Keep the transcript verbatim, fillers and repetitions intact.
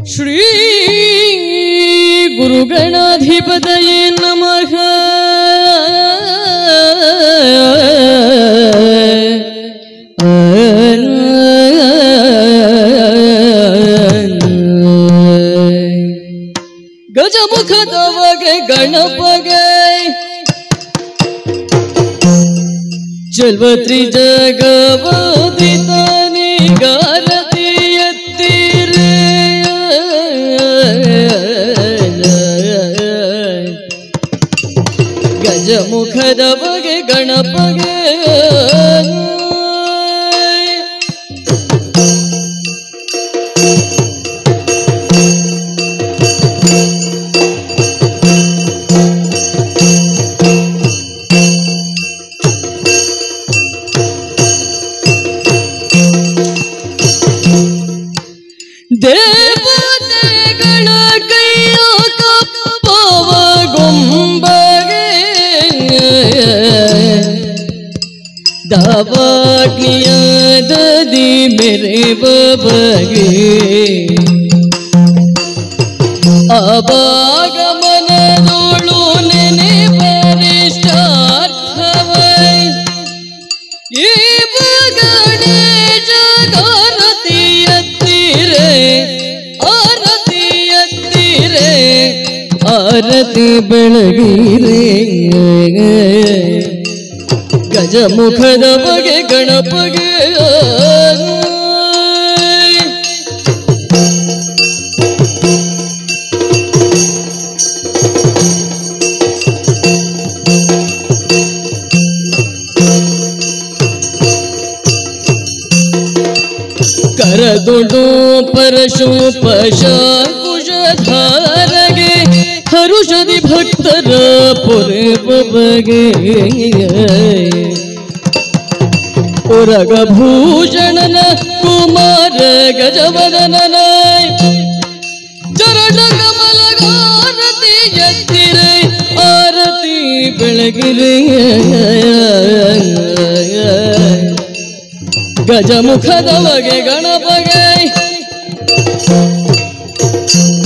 ಶ್ರೀ ಗುರುಗಣಾಧಿಪತಯೇ ನಮಃ. ಗಜಮುಖದವಗೆ ಗಣಪಗೆ ಚಲ್ವತ್ರಿ ಜಗವದಿತಾನಿ ಗಾರತಿ ಎತ್ತಿರೆ ಗಜಮುಖದವಗೆ ಗಣಪಗೆ ದೇವತೆಗಳ ಕೈಯ ಕಪ್ಪವ ಗೊಂಬಗೆ ದಾವಾಗ್ನಿಯ ದದಿ ಮೆರೆವ ಬಗೆ ಅಭಾಗಮನದೋಳು ನೆನೆ ಪರಿಷ್ಟಾರ್ಥವೈ ಈ ಗಣೇಶ ಗಾರತಿ ಎತ್ತಿರೆ ಆರತಿ ಎತ್ತಿರೆ ಆರತಿ ಬೆಳಗಿರೆ ಗಜಮುಖದ ಬಗೆ ಗಣಪಗೆ ಕರದೊಡು ಪರಶು ಪಶಾಕುಶಧಾರಗೆ ಹರುಷದಿ ಭಕ್ತರ ಪೊರೆವ ಬಗೆ ಉರಗಭೂಷಣನ ಕುಮಾರ ಗಜವದನನ ಚರಣ ಕಮಲಗಾರತಿ ಎತ್ತಿರೆ ಆರತಿ ಬೆಳಗಿರೆ ಗಜಮುಖದವಗೆ ಗಣಪಗೆ